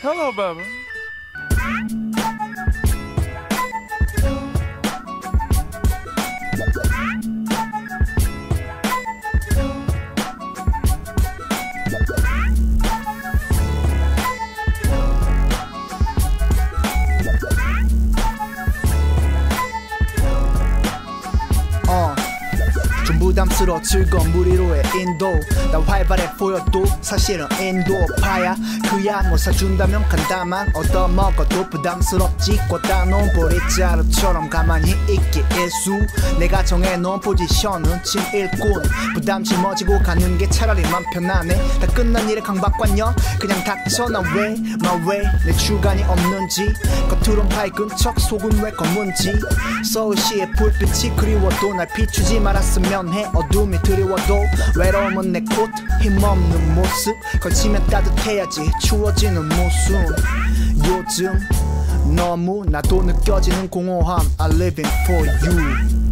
Hello, baby. 좀 부담스러워 즐거운 무리로의 인도 나 활발해 보여도 사실은 인도파야 그야 뭐 사준다면 간다만 얻어먹어도 부담스럽지 꽂아놓은 보리자루처럼 가만히 있기 일수 내가 정해놓은 포지션은 친 일꾼 부담 짊어지고 가는 게 차라리 맘 편하네 다 끝난 일에 강박관념 그냥 닥쳐 나 왜 my way 내 주관이 없는지 겉으론 밝은 척 속은 왜 검은지 서울시의 불빛이 그리워도 날 비추지 말았으면 해 어둠이 두려워도 외로움은 내 코트 힘없는 모습 걸치면 따뜻해야지 추워지는 모순 요즘 너무 나도 느껴지는 공허함 I'm living for you